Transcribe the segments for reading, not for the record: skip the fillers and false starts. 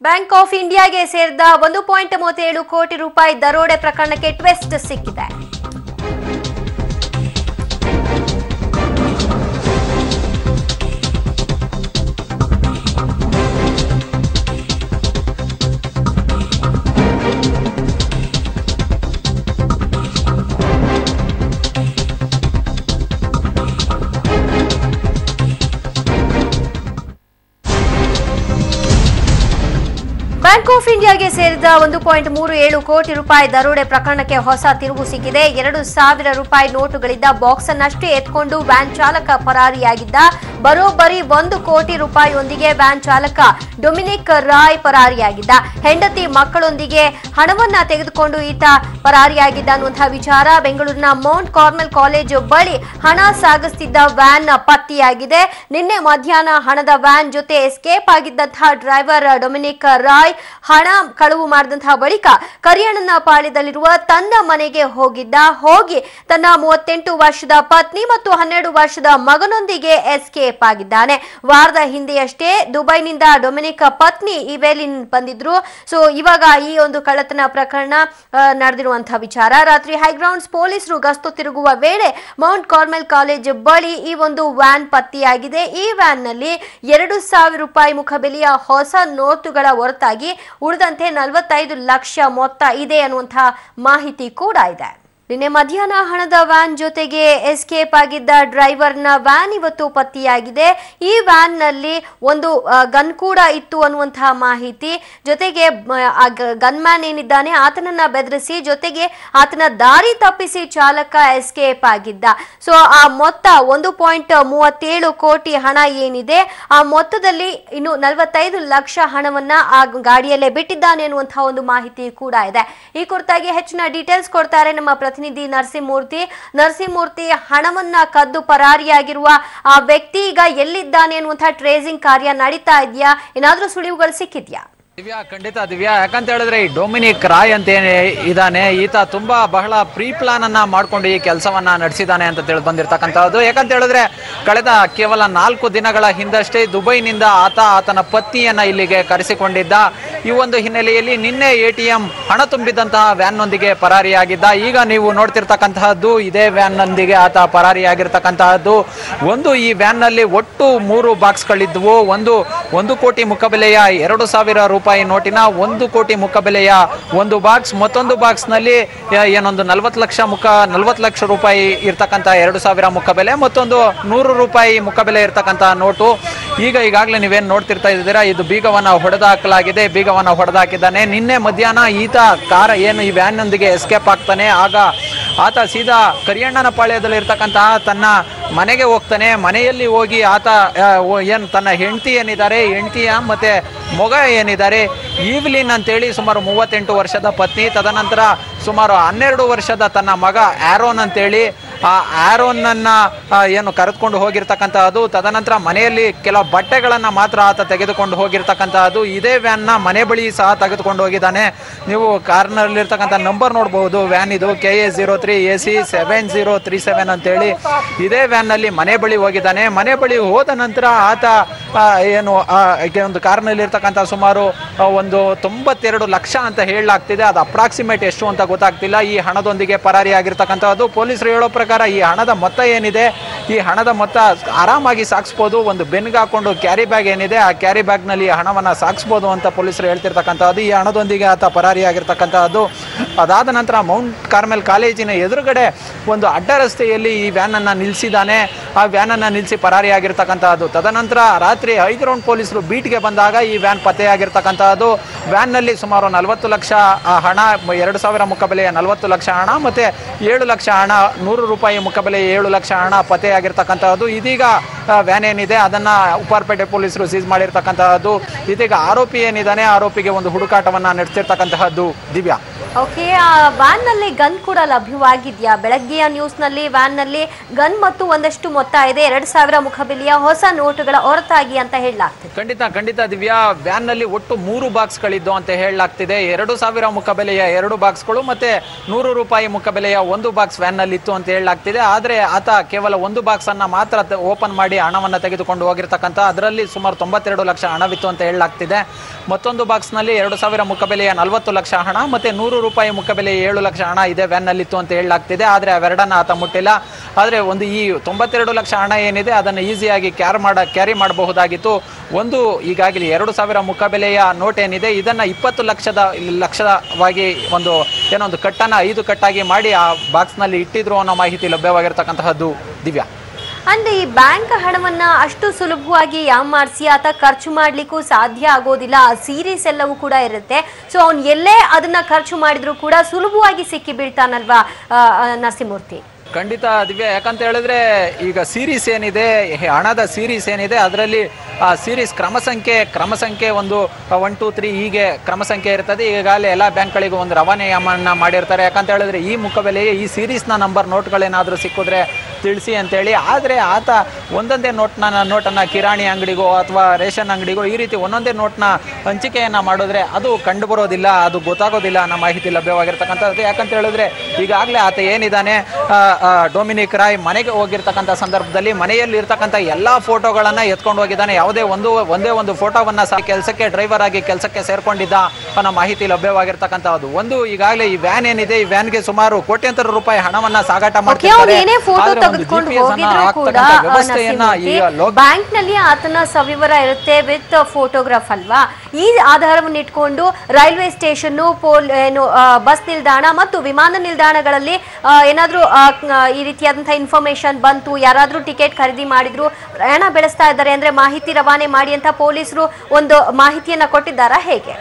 Bank of ಇಂಡಿಯಾಗೆ ಸೇರಿದ 1.37 ಕೋಟಿ ರೂಪಾಯಿ ದರೋಡೆ ಪ್ರಕರಣಕ್ಕೆ ಟ್ವಿಸ್ಟ್ ಸಿಕ್ಕಿದೆ. ಬ್ಯಾಂಕ್ ಆಫ್ ಇಂಡಿಯಾಗೆ ಸೇರಿದ 1.37 ಕೋಟಿ ರೂಪಾಯಿ ದರೋಡೆ ಪ್ರಕರಣಕ್ಕೆ ಹೊಸ ತಿರುವು ಸಿಕ್ಕಿದೆ. 2,000 ರೂಪಾಯಿ ನೋಟುಗಳಿದ್ದ ಬಾಕ್ಸ್ ಅನ್ನಷ್ಟೇ ಎತ್ಕೊಂಡು ವ್ಯಾನ್ ಚಾಲಕ ಪರಾರಿಯಾಗಿದ್ದ. ಬರೋಬ್ಬರಿ 1 ಕೋಟಿ ರೂಪಾಯಿಯೊಂದಿಗೆ ವ್ಯಾನ್ ಚಾಲಕ ಡೊಮಿನಿಕ್ ರಾಯ್ ಪರಾರಿಯಾಗಿದ್ದ. ಹೆಂಡತಿ ಮಕ್ಕಳೊಂದಿಗೆ ಹಣವನ್ನ ತೆಗೆದುಕೊಂಡು ಈತ ಪರಾರಿಯಾಗಿದ್ದ ಅನ್ನುವಂತಹ ವಿಚಾರ. ಬೆಂಗಳೂರಿನ ಮೌಂಟ್ ಕಾರ್ಮೆಲ್ ಕಾಲೇಜು ಬಳಿ ಹಣ ಸಾಗಿಸುತ್ತಿದ್ದ ವ್ಯಾನ್ ಪತ್ತೆಯಾಗಿದೆ. ನಿನ್ನೆ ಮಧ್ಯಾಹ್ನ ಹಣದ ವ್ಯಾನ್ ಜೊತೆ ಎಸ್ಕೇಪ್ ಆಗಿದ್ದಂತಹ ಡ್ರೈವರ್ ಡೊಮಿನಿಕ್ ರಾಯ್ ಹಣ ಕಳವು ಮಾಡಿದಂತಹ ಬಳಿಕ ಕರಿಯಣ್ಣನ ಪಾಳ್ಯದಲ್ಲಿರುವ ತನ್ನ ಮನೆಗೆ ಹೋಗಿ ತನ್ನ 38 ವರ್ಷದ ಪತ್ನಿ ಮತ್ತು 12 ವರ್ಷದ ಮಗನೊಂದಿಗೆ ಎಸ್ಕೇಪ್ ಆಗಿದ್ದಾನೆ. ವಾರದ ಹಿಂದೆಯಷ್ಟೇ ದುಬೈನಿಂದ ಡೊಮಿನಿಕ್ ಪತ್ನಿ ಇವೆಲಿನ್ ಬಂದಿದ್ರು. ಸೊ ಇವಾಗ ಈ ಒಂದು ಕಳ್ಳತನ ಪ್ರಕರಣ ನಡೆದಿರುವಂತಹ ವಿಚಾರ. ರಾತ್ರಿ ಹೈಗ್ರೌಂಡ್ಸ್ ಪೊಲೀಸರು ಗಸ್ತು ತಿರುಗುವ ವೇಳೆ ಮೌಂಟ್ ಕಾರ್ಮೆಲ್ ಕಾಲೇಜ್ ಬಳಿ ಈ ಒಂದು ವ್ಯಾನ್ ಪತ್ತೆಯಾಗಿದೆ. ಈ ವ್ಯಾನ್ ನಲ್ಲಿ 2,000 ರೂಪಾಯಿ ಮುಖಬೆಲೆಯ ಹೊಸ ನೋಟುಗಳ ಹೊರತಾಗಿ ಉಳಿದಂತೆ 45 ಲಕ್ಷ ಮೊತ್ತ ಇದೆ ಅನ್ನುವಂತಹ ಮಾಹಿತಿ ಕೂಡ ಇದೆ. ನಿನ್ನೆ ಮಧ್ಯಾಹ್ನ ಹಣದ ವ್ಯಾನ್ ಜೊತೆಗೆ ಎಸ್ಕೇಪ್ ಆಗಿದ್ದ ಡ್ರೈವರ್ನ ವ್ಯಾನ್ ಇವತ್ತು ಪತ್ತೆಯಾಗಿದೆ. ಈ ವ್ಯಾನ್ ನಲ್ಲಿ ಒಂದು ಗನ್ ಕೂಡ ಇತ್ತು ಅನ್ನುವಂತಹ ಮಾಹಿತಿ. ಜೊತೆಗೆ ಗನ್ ಮ್ಯಾನ್ ಏನಿದ್ದಾನೆ ಆತನನ್ನ ಬೆದರಿಸಿ ಜೊತೆಗೆ ಆತನ ದಾರಿ ತಪ್ಪಿಸಿ ಚಾಲಕ ಎಸ್ಕೇಪ್ ಆಗಿದ್ದ. ಸೊ ಆ ಮೊತ್ತ 1.37 ಕೋಟಿ ಹಣ ಏನಿದೆ ಆ ಮೊತ್ತದಲ್ಲಿ ಇನ್ನು 45 ಲಕ್ಷ ಹಣವನ್ನ ಆ ಗಾಡಿಯಲ್ಲೇ ಬಿಟ್ಟಿದ್ದಾನೆ ಅನ್ನುವಂತಹ ಒಂದು ಮಾಹಿತಿ ಕೂಡ ಇದೆ. ಈ ಕುರಿತಾಗಿ ಹೆಚ್ಚಿನ ಡೀಟೇಲ್ಸ್ ಕೊಡ್ತಾರೆ ನಮ್ಮ ಪ್ರತಿನಿಧಿ ನರಸಿಂಹಮೂರ್ತಿ. ಹಣವನ್ನ ಕದ್ದು ಪರಾರಿಯಾಗಿರುವ ಆ ವ್ಯಕ್ತಿ ಈಗ ಎಲ್ಲಿದ್ದಾನೆ ಅನ್ನುವಂತಹ ಟ್ರೇಸಿಂಗ್ ಕಾರ್ಯ ನಡೀತಾ ಇದೆಯಾ? ಏನಾದ್ರೂ ಸುಳಿವುಗಳು ಸಿಕ್ಕಿದ್ಯಾ? ದಿವ್ಯಾ, ಖಂಡಿತ ದಿವ್ಯಾ. ಯಾಕಂತ ಹೇಳಿದ್ರೆ ಈ ಡೊಮಿನಿಕ್ ರಾಯ್ ಅಂತ ಇದ್ದಾನೆ, ಈತ ತುಂಬಾ ಬಹಳ ಪ್ರೀ ಪ್ಲಾನ್ ಅನ್ನ ಮಾಡ್ಕೊಂಡು ಈ ಕೆಲಸವನ್ನ ನಡೆಸಿದಾನೆ ಅಂತ ತಿಳಿದು ಬಂದಿರತಕ್ಕಂಥದ್ದು. ಯಾಕಂತ ಹೇಳಿದ್ರೆ ಕಳೆದ ಕೇವಲ 4 ದಿನಗಳ ಹಿಂದಷ್ಟೇ ದುಬೈನಿಂದ ಆತನ ಪತ್ನಿಯನ್ನ ಇಲ್ಲಿಗೆ ಕರೆಸಿಕೊಂಡಿದ್ದ. ಈ ಒಂದು ಹಿನ್ನೆಲೆಯಲ್ಲಿ ನಿನ್ನೆ ATM ಹಣ ತುಂಬಿದಂತಹ ವ್ಯಾನ್ ನೊಂದಿಗೆ ಪರಾರಿಯಾಗಿದ್ದ. ಈಗ ನೀವು ನೋಡ್ತಿರ್ತಕ್ಕಂತಹದ್ದು ಇದೇ ವ್ಯಾನ್ ನೊಂದಿಗೆ ಆತ ಪರಾರಿಯಾಗಿರ್ತಕ್ಕಂತಹದ್ದು. ಈ ವ್ಯಾನ್ ನಲ್ಲಿ ಒಟ್ಟು 3 ಬಾಕ್ಸ್ಗಳಿದ್ವು. 1 ಕೋಟಿ ಮುಖಬೆಲೆಯ 2,000 ರೂಪಾಯಿ ನೋಟಿನ 1 ಕೋಟಿ ಮುಖಬೆಲೆಯ 1 ಬಾಕ್ಸ್, ಮತ್ತೊಂದು ಬಾಕ್ಸ್ ನಲ್ಲಿ ಏನೊಂದು 40 ಲಕ್ಷ ರೂಪಾಯಿ ಇರ್ತಕ್ಕಂಥ 2,000 ಮುಖಬೆಲೆ, ಮತ್ತೊಂದು 100 ರೂಪಾಯಿ ಮುಖಬೆಲೆ ಇರ್ತಕ್ಕಂಥ ನೋಟು. ಈಗಾಗಲೇ ನೀವೇನು ನೋಡ್ತಿರ್ತಾ ಇದ್ದೀರಾ, ಇದು ಬೀಗವನ್ನ ಹೊಡೆದಾಕಲಾಗಿದೆ. ಬೀಗವನ್ನ ಹೊಡೆದಾಕಿದ್ದಾನೆ. ನಿನ್ನೆ ಮಧ್ಯಾಹ್ನ ಈತ ಈ ವ್ಯಾನ್ ನೊಂದಿಗೆ ಎಸ್ಕೇಪ್ ಆಗ್ತಾನೆ. ಆಗ ಆತ ಸೀದಾ ಕರಿಯಣ್ಣನ ಪಾಳ್ಯದಲ್ಲಿ ಇರ್ತಕ್ಕಂತಹ ತನ್ನ ಮನೆಗೆ ಹೋಗ್ತಾನೆ. ಮನೆಯಲ್ಲಿ ಹೋಗಿ ಆತ ತನ್ನ ಹೆಂಡತಿಯ ಮತ್ತೆ ಮಗ ಏನಿದ್ದಾರೆ ಈವ್ಲಿನ್ ಅಂತೇಳಿ ಸುಮಾರು 38 ವರ್ಷದ ಪತ್ನಿ, ತದನಂತರ ಸುಮಾರು 12 ವರ್ಷದ ತನ್ನ ಮಗ ಆರೋನ್ ಅಂತೇಳಿ ಆ ಆರೋನ್ನ ಕರೆದುಕೊಂಡು ಹೋಗಿರ್ತಕ್ಕಂತಹದ್ದು. ತದನಂತರ ಮನೆಯಲ್ಲಿ ಕೆಲವು ಬಟ್ಟೆಗಳನ್ನ ಮಾತ್ರ ಆತ ತೆಗೆದುಕೊಂಡು ಹೋಗಿರ್ತಕ್ಕಂತಹದ್ದು. ಇದೇ ವ್ಯಾನ್ ನ ಮನೆ ಬಳಿ ಸಹ ತೆಗೆದುಕೊಂಡು ಹೋಗಿದ್ದಾನೆ. ನೀವು ಕಾರ್ನಲ್ಲಿರ್ತಕ್ಕಂಥ ನಂಬರ್ ನೋಡಬಹುದು. ವ್ಯಾನ್ ಇದು KA03AC7037 ಅಂತೇಳಿ ಇದೇ ವ್ಯಾನ್ ನಲ್ಲಿ ಮನೆ ಬಳಿ ಹೋಗಿದ್ದಾನೆ. ಮನೆ ಬಳಿ ಹೋದ ನಂತರ ಆತ ಒಂದು ಕಾರ್ನಲ್ಲಿ ಇರ್ತಕ್ಕಂಥ ಸುಮಾರು 92 ಲಕ್ಷ ಅಂತ ಹೇಳಲಾಗ್ತಿದೆ. ಅದು ಅಪ್ರಾಕ್ಸಿಮೇಟ್ ಎಷ್ಟು ಅಂತ ಗೊತ್ತಾಗ್ತಿಲ್ಲ. ಈ ಹಣದೊಂದಿಗೆ ಪರಾರಿಯಾಗಿರ್ತಕ್ಕಂಥದ್ದು. ಪೊಲೀಸರು ಹೇಳೋ ಪ್ರಕಾರ ಈ ಹಣದ ಮೊತ್ತ ಏನಿದೆ, ಈ ಹಣದ ಮೊತ್ತ ಆರಾಮಾಗಿ ಸಾಗಿಸಬಹುದು. ಒಂದು ಬೆನ್ಗೆ ಹಾಕೊಂಡು ಕ್ಯಾರಿ ಬ್ಯಾಗ್ ಏನಿದೆ ಆ ಕ್ಯಾರಿ ಬ್ಯಾಗ್ ನಲ್ಲಿ ಹಣವನ್ನ ಸಾಗಿಸಬಹುದು ಅಂತ ಪೊಲೀಸರು ಹೇಳ್ತಿರ್ತಕ್ಕಂಥದ್ದು. ಈ ಹಣದೊಂದಿಗೆ ಆತ ಪರಾರಿಯಾಗಿರ್ತಕ್ಕಂಥದ್ದು. ಅದಾದ ನಂತರ ಮೌಂಟ್ ಕಾರ್ಮೆಲ್ ಕಾಲೇಜಿನ ಎದುರುಗಡೆ ಒಂದು ಅಡ್ಡ ರಸ್ತೆಯಲ್ಲಿ ಈ ವ್ಯಾನ್ ಅನ್ನ ನಿಲ್ಲಿಸಿದ್ದಾನೆ. ಆ ವ್ಯಾನ್ ಅನ್ನ ನಿಲ್ಲಿಸಿ ಪರಾರಿಯಾಗಿರ್ತಕ್ಕಂಥದ್ದು. ತದನಂತರ ರಾತ್ರಿ ಹೈಗ್ರೌಂಡ್ ಪೊಲೀಸರು ಬೀಟ್ಗೆ ಬಂದಾಗ ಈ ವ್ಯಾನ್ ಪತ್ತೆಯಾಗಿರ್ತಕ್ಕಂಥದ್ದು. ವ್ಯಾನ್ ನಲ್ಲಿ ಸುಮಾರು 40 ಲಕ್ಷ ಹಣ, 2,000 ಮುಖಬೆಲೆಯ 40 ಲಕ್ಷ ಹಣ ಮತ್ತೆ 7 ಲಕ್ಷ ಹಣ, 100 ರೂಪಾಯಿ ಮುಖಬೆಲೆಯ 7 ಲಕ್ಷ ಹಣ ಪತ್ತೆಯಾಗಿರ್ತಕ್ಕಂಥದ್ದು. ಇದೀಗ ವ್ಯಾನ್ ಏನಿದೆ ಅದನ್ನ ಉಪ್ಪಾರಪೇಟೆ ಪೊಲೀಸರು ಸೀಸ್ ಮಾಡಿರ್ತಕ್ಕಂತಹದ್ದು. ಇದೀಗ ಆರೋಪಿ ಏನಿದ್ದಾನೆ ಆರೋಪಿಗೆ ಒಂದು ಹುಡುಕಾಟವನ್ನ ನಡೆಸಿರ್ತಕ್ಕಂತಹದ್ದು. ದಿವ್ಯಾ, ಓಕೆ, ಆ ವ್ಯಾನ್ ನಲ್ಲಿ ಗನ್ ಕೂಡ ಲಭ್ಯವಾಗಿದೆಯಾ? ಬೆಳಗ್ಗೆಯ ನ್ಯೂಸ್ ನಲ್ಲಿ ವ್ಯಾನ್ ನಲ್ಲಿ ಗನ್ ಮತ್ತು ಒಂದಷ್ಟು ಮೊತ್ತ ಇದೆ, 2,000 ಮುಖಬೆಲೆಯ ಹೊಸ ನೋಟುಗಳ ಹೊರತಾಗಿ ಅಂತ ಹೇಳಲಾಗ್ತಿದೆ. ಖಂಡಿತ ದಿವ್ಯಾ, ವ್ಯಾನ್ ನಲ್ಲಿ ಒಟ್ಟು 3 ಬಾಕ್ಸ್ಗಳಿದ್ದು ಅಂತ ಹೇಳಲಾಗ್ತಿದೆ. 2,000 ಮುಖಬೆಲೆಯ 2 ಬಾಕ್ಸ್ಗಳು ಮತ್ತೆ 100 ರೂಪಾಯಿ ಮುಖಬೆಲೆಯ 1 ಬಾಕ್ಸ್ ವ್ಯಾನ್ ನಲ್ಲಿ ಇತ್ತು ಅಂತ ಹೇಳಲಾಗ್ತಿದೆ. ಆದ್ರೆ ಆತ ಕೇವಲ 1 ಬಾಕ್ಸ್ ಅನ್ನ ಮಾತ್ರ ಓಪನ್ ಮಾಡಿ ಮಾಡಿ ಹಣವನ್ನು ತೆಗೆದುಕೊಂಡು ಹೋಗಿರ್ತಕ್ಕಂಥ ಅದರಲ್ಲಿ ಸುಮಾರು 92 ಲಕ್ಷ ಹಣವಿತ್ತು ಅಂತ ಹೇಳಲಾಗ್ತಿದೆ. ಮತ್ತೊಂದು ಬಾಕ್ಸ್ನಲ್ಲಿ 2,000 ಮುಖಬೆಲೆಯ 40 ಲಕ್ಷ ಹಣ ಮತ್ತು 100 ರೂಪಾಯಿ ಮುಖಬೆಲೆಯ 7 ಲಕ್ಷ ಹಣ ಇದೆ ವ್ಯಾನ್ನಲ್ಲಿತ್ತು ಅಂತ ಹೇಳಲಾಗ್ತಿದೆ. ಆದರೆ ಅವೆರಡನ್ನ ಆತ ಮುಟ್ಟಿಲ್ಲ. ಆದರೆ ಒಂದು ಈ 92 ಲಕ್ಷ ಹಣ ಏನಿದೆ ಅದನ್ನು ಈಸಿಯಾಗಿ ಕ್ಯಾರಿ ಮಾಡಬಹುದಾಗಿತ್ತು. ಒಂದು ಈಗಾಗಲೇ 2,000 ಮುಖಬೆಲೆಯ ನೋಟ್ ಏನಿದೆ ಇದನ್ನು 20 ಲಕ್ಷವಾಗಿ ಒಂದು ಕಟ್ಟನ್ನು 5 ಕಟ್ಟಾಗಿ ಮಾಡಿ ಆ ಬಾಕ್ಸ್ನಲ್ಲಿ ಇಟ್ಟಿದ್ರು ಅನ್ನೋ ಮಾಹಿತಿ ಲಭ್ಯವಾಗಿರ್ತಕ್ಕಂತಹದ್ದು. ದಿವ್ಯಾ, ಅಂದ್ರೆ ಈ ಬ್ಯಾಂಕ್ ಹಣವನ್ನ ಅಷ್ಟು ಸುಲಭವಾಗಿ ಯಾಮಾರಿಸಿ ಆತ ಖರ್ಚು ಮಾಡ್ಲಿಕ್ಕೂ ಸಾಧ್ಯ ಆಗೋದಿಲ್ಲ. ಸೀರೀಸ್ ಎಲ್ಲವೂ ಕೂಡ ಇರುತ್ತೆ. ಸೊ ಅವ್ನು ಎಲ್ಲೇ ಅದನ್ನ ಖರ್ಚು ಮಾಡಿದ್ರು ಕೂಡ ಸುಲಭವಾಗಿ ಸಿಕ್ಕಿ ಬೀಳ್ತಾನಲ್ವಾ ನರಸಿಂಹಮೂರ್ತಿ? ಖಂಡಿತ ದಿವ್ಯಾ, ಯಾಕಂತ ಹೇಳಿದ್ರೆ ಈಗ ಸೀರೀಸ್ ಏನಿದೆ, ಹಣದ ಸೀರೀಸ್ ಏನಿದೆ ಅದರಲ್ಲಿ ಆ ಸೀರೀಸ್ ಕ್ರಮ ಸಂಖ್ಯೆ 1, 2, 3 ಹೀಗೆ ಕ್ರಮ ಸಂಖ್ಯೆ ಇರ್ತದೆ. ಈಗಾಗಲೇ ಎಲ್ಲ ಬ್ಯಾಂಕ್ಗಳಿಗೂ ಒಂದು ರವಾನೆಯನ್ನ ಮಾಡಿರ್ತಾರೆ. ಯಾಕಂತ ಹೇಳಿದ್ರೆ ಈ ಮುಖಬೆಲೆಗೆ ಈ ಸೀರೀಸ್ನ ನಂಬರ್ ನೋಟ್ಗಳೇನಾದರೂ ಸಿಕ್ಕಿದ್ರೆ ತಿಳಿಸಿ ಅಂತೇಳಿ. ಆದರೆ ಆತ ಒಂದೊಂದೇ ನೋಟನ್ನು ಕಿರಾಣಿ ಅಂಗಡಿಗೋ ಅಥವಾ ರೇಷನ್ ಅಂಗಡಿಗೋ ಈ ರೀತಿ ಒಂದೊಂದೇ ನೋಟ್ನ ಹಂಚಿಕೆಯನ್ನು ಮಾಡಿದ್ರೆ ಅದು ಕಂಡು ಬರೋದಿಲ್ಲ, ಅದು ಗೊತ್ತಾಗೋದಿಲ್ಲ ಅನ್ನೋ ಮಾಹಿತಿ ಲಭ್ಯವಾಗಿರ್ತಕ್ಕಂಥದ್ದು. ಯಾಕಂತ ಹೇಳಿದ್ರೆ ಈಗಾಗಲೇ ಆತ ಏನಿದ್ದಾನೆ ಡೊಮಿನಿಕ್ ರಾಯ್ ಮನೆಗೆ ಹೋಗಿರ್ತಕ್ಕಂಥ ಸಂದರ್ಭದಲ್ಲಿ ಮನೆಯಲ್ಲಿ ಇರ್ತಕ್ಕಂಥ ಎಲ್ಲ ಫೋಟೋಗಳನ್ನು ಎತ್ಕೊಂಡು ಹೋಗಿದ್ದಾನೆ. ಒಂದೇ ಒಂದು ಫೋಟೋವನ್ನ ಕೆಲಸಕ್ಕೆ ಡ್ರೈವರ್ ಆಗಿ ಕೆಲಸಕ್ಕೆ ಸೇರ್ಕೊಂಡಿದ್ದ ಅನ್ನೋ ಮಾಹಿತಿ ಲಭ್ಯವಾಗಿರ್ತಕ್ಕಂಥದ್ದು. ಈಗಾಗಲೇ ಈ ವ್ಯಾನ್ ಏನಿದೆ ಈ ವ್ಯಾನ್ಗೆ ಸುಮಾರು ಕೋಟ್ಯಾಂತರ ರೂಪಾಯಿ ಹಣವನ್ನ ಸಾಗಾಟ ಮಾಡ್ತಿದ್ದಾರೆ. ಬ್ಯಾಂಕ್ ನಲ್ಲಿ ಆತನ ಸವಿವರ ಇರುತ್ತೆ ವಿತ್ ಫೋಟೋಗ್ರಾಫ್ ಅಲ್ವಾ? ಈ ಆಧಾರವನ್ನು ಇಟ್ಕೊಂಡು ರೈಲ್ವೆ ಸ್ಟೇಷನ್, ಬಸ್ ನಿಲ್ದಾಣ ಮತ್ತು ವಿಮಾನ ನಿಲ್ದಾಣಗಳಲ್ಲಿ ಏನಾದ್ರೂ ಈ ರೀತಿಯಾದಂತಹ ಇನ್ಫಾರ್ಮೇಶನ್ ಬಂತು, ಯಾರಾದ್ರೂ ಟಿಕೆಟ್ ಖರೀದಿ ಮಾಡಿದ್ರು, ಪ್ರಯಾಣ ಬೆಳೆಸ್ತಾ ಇದ್ದಾರೆ ಅಂದ್ರೆ ಮಾಹಿತಿ ರವಾನೆ ಮಾಡಿ ಅಂತ ಪೊಲೀಸರು ಒಂದು ಮಾಹಿತಿಯನ್ನ ಕೊಟ್ಟಿದ್ದಾರಾ ಹೇಗೆ?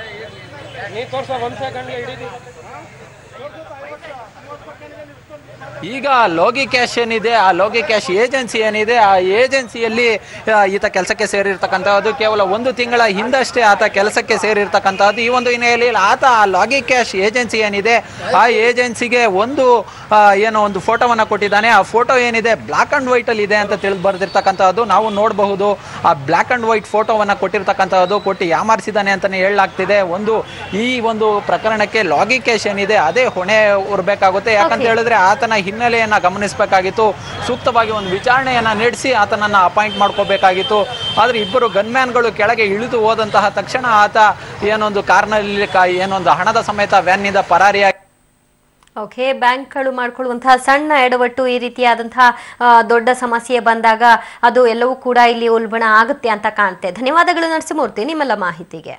ಈಗ ಲೋಗಿ ಕ್ಯಾಶ್ ಏನಿದೆ ಆ ಲೋಗಿ ಕ್ಯಾಶ್ ಏಜೆನ್ಸಿ ಏನಿದೆ ಆ ಏಜೆನ್ಸಿಯಲ್ಲಿ ಈತ ಕೆಲಸಕ್ಕೆ ಸೇರಿರ್ತಕ್ಕಂಥದ್ದು. ಕೇವಲ 1 ತಿಂಗಳ ಹಿಂದಷ್ಟೇ ಆತ ಕೆಲಸಕ್ಕೆ ಸೇರಿರ್ತಕ್ಕಂಥದ್ದು. ಈ ಒಂದು ಹಿನ್ನೆಲೆಯಲ್ಲಿ ಆತ ಆ ಲಾಗಿ ಕ್ಯಾಶ್ ಏಜೆನ್ಸಿ ಏನಿದೆ ಆ ಏಜೆನ್ಸಿಗೆ ಒಂದು ಫೋಟೋವನ್ನು ಕೊಟ್ಟಿದ್ದಾನೆ. ಆ ಫೋಟೋ ಏನಿದೆ ಬ್ಲಾಕ್ ಅಂಡ್ ವೈಟ್ ಅಲ್ಲಿ ಇದೆ ಅಂತ ತಿಳಿದು ಬರ್ದಿರ್ತಕ್ಕಂಥದ್ದು. ನಾವು ನೋಡಬಹುದು ಆ ಬ್ಲಾಕ್ ಅಂಡ್ ವೈಟ್ ಫೋಟೋವನ್ನು ಕೊಟ್ಟಿರ್ತಕ್ಕಂಥದ್ದು. ಕೊಟ್ಟು ಯಾಮಾರಿಸಿದ್ದಾನೆ ಅಂತಾನೆ ಹೇಳಲಾಗ್ತಿದೆ. ಈ ಒಂದು ಪ್ರಕರಣಕ್ಕೆ ಲಾಗಿ ಕ್ಯಾಶ್ ಏನಿದೆ ಅದೇ ಹೊಣೆ ಹೊರಬೇಕಾಗುತ್ತೆ. ಯಾಕಂತ ಹೇಳಿದ್ರೆ ಆತನ ಹಿನ್ನೆಲೆಯನ್ನ ಗಮನಿಸಬೇಕಾಗಿತ್ತು, ಸೂಕ್ತವಾಗಿ ಒಂದು ವಿಚಾರಣೆಯನ್ನ ನಡೆಸಿ ಆತನನ್ನ ಅಪಾಯಿಂಟ್ ಮಾಡ್ಕೋಬೇಕಾಗಿತ್ತು. ಆದ್ರೆ ಇಬ್ಬರು ಗನ್ಮ್ಯಾನ್ಗಳು ಕೆಳಗೆ ಇಳಿದು ಹೋದಂತಹ ತಕ್ಷಣ ಆತ ಕಾರ್ನಲ್ಲಿ ಹಣದ ಸಮೇತ ವ್ಯಾನ್ನಿಂದ ಪರಾರಿಯಾಗಿ. ಓಕೆ, ಬ್ಯಾಂಕ್ಗಳು ಮಾಡ್ಕೊಳ್ಳುವಂತಹ ಸಣ್ಣ ಎಡವಟ್ಟು ಈ ರೀತಿಯಾದಂತಹ ದೊಡ್ಡ ಸಮಸ್ಯೆ ಬಂದಾಗ ಅದು ಎಲ್ಲವೂ ಕೂಡ ಇಲ್ಲಿ ಉಲ್ಬಣ ಆಗುತ್ತೆ ಅಂತ ಕಾಣುತ್ತೆ. ಧನ್ಯವಾದಗಳು ನರಸಿಂಹಮೂರ್ತಿ ನಿಮ್ಮೆಲ್ಲ ಮಾಹಿತಿಗೆ.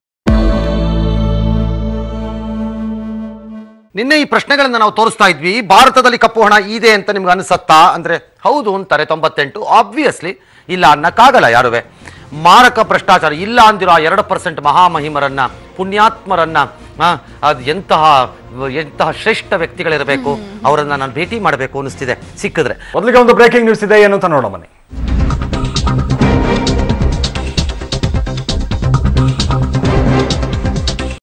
ನಿನ್ನೆ ಈ ಪ್ರಶ್ನೆಗಳನ್ನ ನಾವು ತೋರಿಸ್ತಾ ಇದ್ವಿ. ಭಾರತದಲ್ಲಿ ಕಪ್ಪು ಹಣ ಇದೆ ಅಂತ ನಿಮ್ಗೆ ಅನಿಸತ್ತಾ ಅಂದ್ರೆ ಹೌದು ಅಂತಾರೆ 98. ಆಬ್ವಿಯಸ್ಲಿ ಇಲ್ಲ ಅನ್ನಕ್ಕಾಗಲ್ಲ ಯಾರುವೆ. ಮಾರಕ ಭ್ರಷ್ಟಾಚಾರ ಇಲ್ಲ ಅಂದಿರೋ 2% ಮಹಾಮಹಿಮರನ್ನ, ಪುಣ್ಯಾತ್ಮರನ್ನ, ಅದು ಎಂತಹ ಶ್ರೇಷ್ಠ ವ್ಯಕ್ತಿಗಳಿರಬೇಕು, ಅವರನ್ನ ನಾನು ಭೇಟಿ ಮಾಡಬೇಕು ಅನಿಸ್ತಿದೆ ಸಿಕ್ಕಿದ್ರೆ. ಮೊದಲಿಗೆ ಒಂದು ಬ್ರೇಕಿಂಗ್ ನ್ಯೂಸ್ ಇದೆ ಏನು ಅಂತ ನೋಡೋಣ ಬನ್ನಿ.